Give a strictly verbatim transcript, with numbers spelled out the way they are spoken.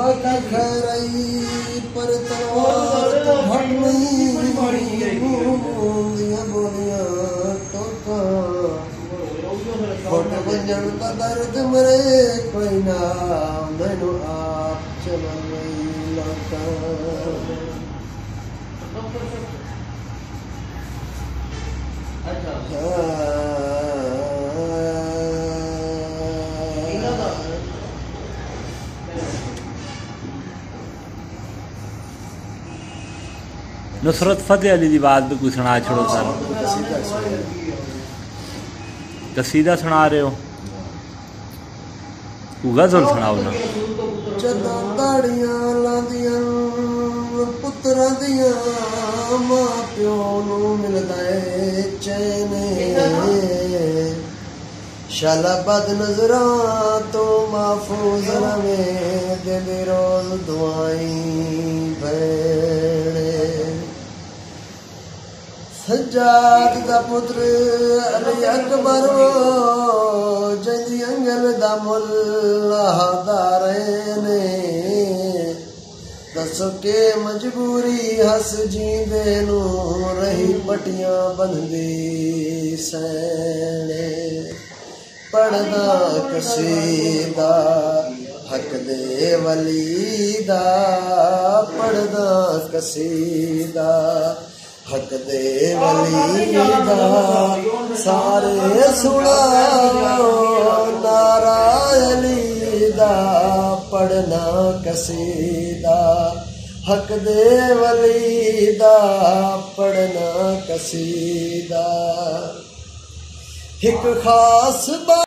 खरई पर तलवार तो घट नहीं बोलिया टोका घट वजन का दर्द मरे कोई ना मैनू आप चलन नहीं लौटा नुसरत फतेह अली की बात भी कोई सुना छोड़ो सर। कसीदा सुना रहे हो, गजल सुनाओ ना। जदों दाड़ियां लांदियां पुत्तरां दियां मां प्यो नूं मिलदा ऐ चैन शाला बद नजरां तो महफूज रवे दिल रोज दुआई भैणे सज्जाद दा पुत्र अली अकबर जंदी अंगल दा मुल्ला दारे दसो के मजबूरी हस जींदे नू रही पटियां बंदी सैने पढ़दा कसीदा हक दे वलीदा पढ़दा कसीदा हक दे वलीदा सारे सुना नारा अली दा पढ़ना कसीदा हक दे वलीदा पढ़ना कसीदा एक खास